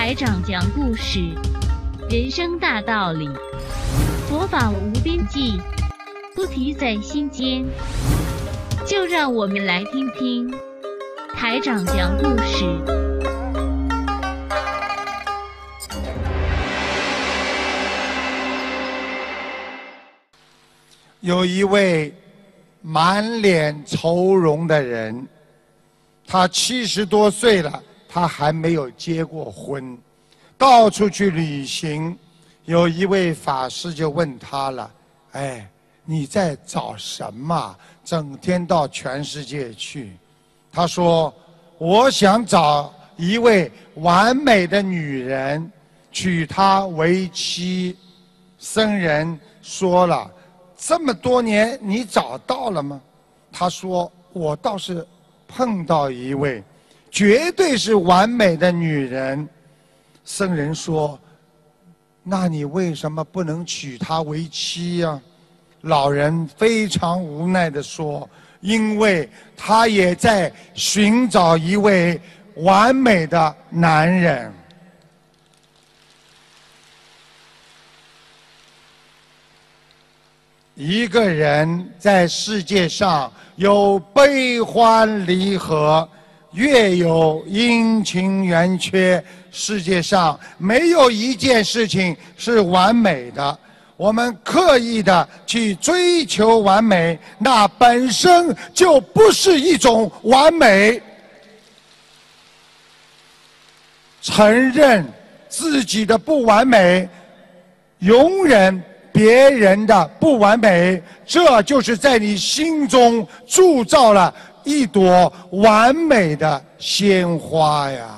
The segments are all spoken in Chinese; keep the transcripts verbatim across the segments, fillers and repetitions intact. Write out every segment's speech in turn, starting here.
台长讲故事，人生大道理，佛法无边际，不提在心间。就让我们来听听台长讲故事。 有一位满脸愁容的人，他七十多岁了，他还没有结过婚，到处去旅行。有一位法师就问他了：“哎，你在找什么？整天到全世界去？”他说：“我想找一位完美的女人，娶她为妻。”僧人说了：“这么多年，你找到了吗？”他说：“我倒是碰到一位，绝对是完美的女人。”僧人说：“那你为什么不能娶她为妻呀？”老人非常无奈地说：“因为他也在寻找一位完美的男人。”一个人在世界上有悲欢离合，月有阴晴圆缺，世界上没有一件事情是完美的。我们刻意的去追求完美，那本身就不是一种完美。承认自己的不完美，容忍别人的不完美，这就是在你心中铸造了一朵完美的鲜花呀。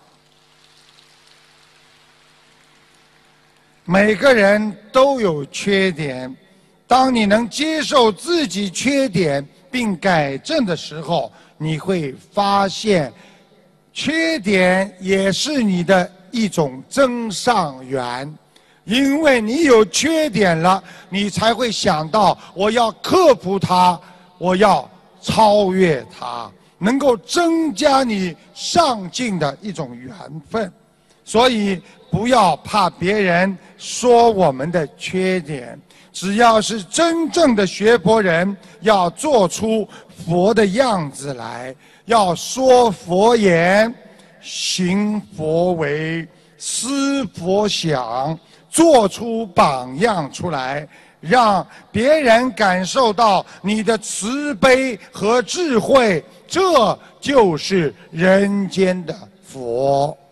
每个人都有缺点，当你能接受自己缺点并改正的时候，你会发现，缺点也是你的一种增上缘。因为你有缺点了，你才会想到我要克服它，我要超越它，能够增加你上进的一种缘分。所以不要怕别人说我们的缺点，只要是真正的学佛人，要做出佛的样子来，要说佛言，行佛为，思佛想，做出榜样出来，让别人感受到你的慈悲和智慧，这就是人间的佛。